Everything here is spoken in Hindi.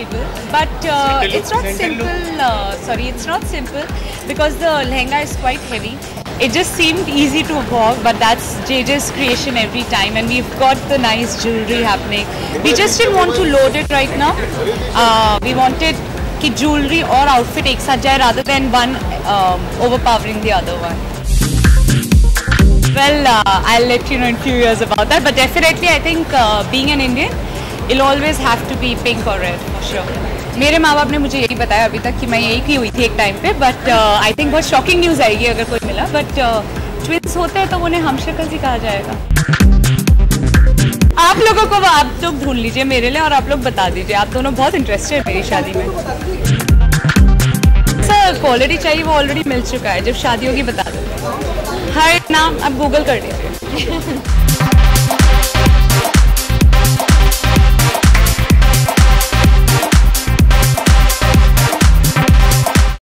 fashionable, but it's not simple. Sorry, it's not simple because the lehenga is quite heavy. It just seemed easy to walk, but that's JJ's creation every time, and we've got the nice jewelry happening. We just didn't want to load it right now. We wanted कि jewelry और outfit एक साथ जाए rather than one overpowering the other one. Well, I'll let you know in few years about that, but definitely I think being an Indian, it'll always have to be pink or red for sure. मेरे माँ बाप ने मुझे यही बताया अभी तक कि मैं यही की हुई थी एक टाइम पे, बट आई थिंक बहुत शॉकिंग न्यूज़ आएगी अगर कोई मिला, बट ट्विंस होते हैं तो उन्हें हम शक्ल ही कहा जाएगा. आप लोगों को आप लोग ढूंढ लीजिए मेरे लिए और आप लोग बता दीजिए. आप दोनों बहुत इंटरेस्टेड है मेरी शादी में. सर क्वालिटी चाहिए वो ऑलरेडी मिल चुका है, जब शादी होगी बता दो. हर नाम आप गूगल कर लीजिए.